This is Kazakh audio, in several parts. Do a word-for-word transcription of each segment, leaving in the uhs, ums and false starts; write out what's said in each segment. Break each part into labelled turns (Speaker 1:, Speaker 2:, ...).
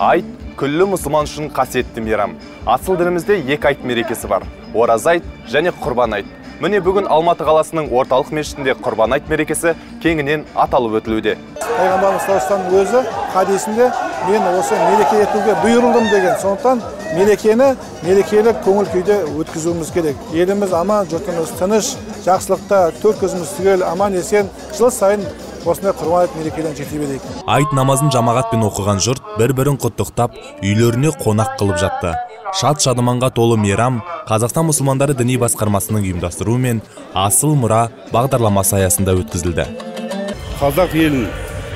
Speaker 1: Айт күллі мұсылман үшін қасиетті мейрам. Асыл дінімізде екі айт мерекесі бар. Ораза айт және Құрбан айт. Міне бүгін Алматы қаласының орталық мешітінде Құрбан айт мерекесі кеңінен аталып өтілуде.
Speaker 2: Пайғамбарымыз саллаллаху алейхи өзі хадисінде мен осы мереке етуге бұйырылдым деген. Сондықтан мерекені мерекелік көңіл күйде өткізуіміз керек. Еліміз аман, жұртымыз тыныш, жақсылықта, төрт көзіміз түгел, аман есен, жыл сайын осындай Құрбан айт мерекеден жете берейік.
Speaker 3: Айт намазын жамағатпен оқыған жұрт бір-бірін құттықтап, үйлеріне қонақ қылып жатты. Шат-шадыманға толы мейрам Қазақстан мұсылмандары діни басқармасының ұйымдастыруымен Асыл мұра бағдарламасы аясында өткізілді.
Speaker 4: Қазақ елін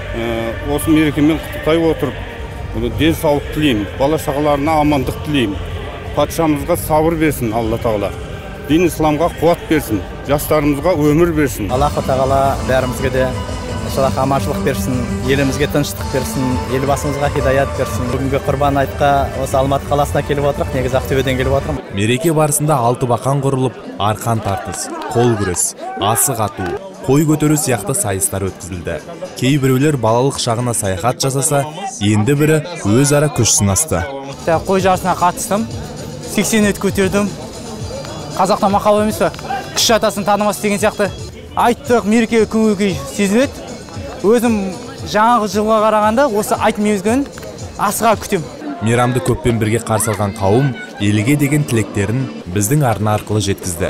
Speaker 4: осы мерекемен құттықтай отырып, денсаулық тілеймін, бала шағаларына амандық тілеймін. Патшамызға сабыр берсін Алла Тағала. Дін исламға қуат берсін, жастарымызға өмір берсін.
Speaker 5: Аллах Тағала бәрімізге де аманшылық берсін, елімізге тыныштық берсін, елбасымызға хидаят берсін. Бүгінгі Құрбан айтқа осы Алматы қаласына келіп отырық, негізі Ақтөбеден келіп отырмын.
Speaker 3: Мереке барысында алты бақан құрылып, арқан тартыс, қол күрес, асық ату, қой көтеру сияқты сайыстар өткізілді. Кейбіреулер балалық шағына саяхат жасаса, енді бірі өзара күш сынасты.
Speaker 6: Қой жарысына қатыстым, сексен рет көтердім. Қазақта мақал емес пе? Күш атасын танымас деген сияқты. Айттық мереке көңіл-күй сезіледі. Өзім жаңағы жылға қарағанда осы айт мезгілін асыға күтем.
Speaker 3: Мейрамды көппен бірге қарсы алған қауым елге деген тілектерін біздің арна арқылы жеткізді.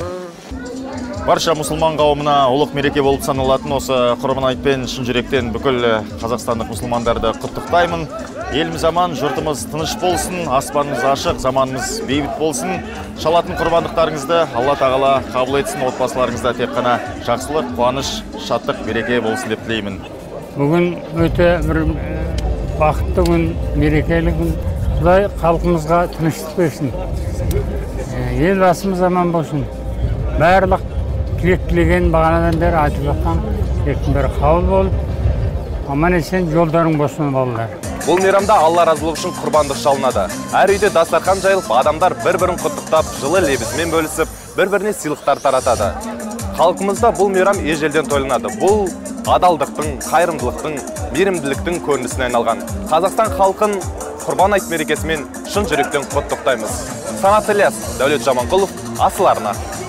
Speaker 7: Барша мұсылман қауымына ұлық мереке болып саналатын осы Құрбан айтпен шын жүректен бүкіл қазақстандық мұсылмандарды құттықтаймын. Еліміз аман, жұртымыз тыныш болсын, аспанымыз ашық, заманымыз бейбіт болсын. Шалатын құрбандықтарыңызды Алла Тағала қабыл етсін, отбасыларыңызда тек қана жақсылық, қуаныш, шаттық, береке болсын деп тілеймін.
Speaker 8: Бүгін өте бір бақытты күн, мерекелі күн. Құдай халқымызға тыныштық берсін. Елбасымыз аман болсын. Барлық тілек тілеген бағанадан бері айтып жатқан тілектің бәрі қабыл болып, аман есен жолдарың болсын балалар.
Speaker 1: Бұл мейрамда Алла разылығы үшін құрбандық шалынады. Әр үйде дастархан жайылып, адамдар бір-бірін құттықтап, жылы лебізімен бөлісіп, бір-біріне сыйлықтар таратады. Халқымызда бұл мейрам ежелден тойланады. Бұл адалдықтың, қайырымдылықтың, мейірімділіктің көрінісіне айналған. Қазақстан халқын Құрбан айт мерекесімен шын жүректен құттықтаймыз. Санат Ілияс, Дәулет Жаманқұлов, Асыл арна.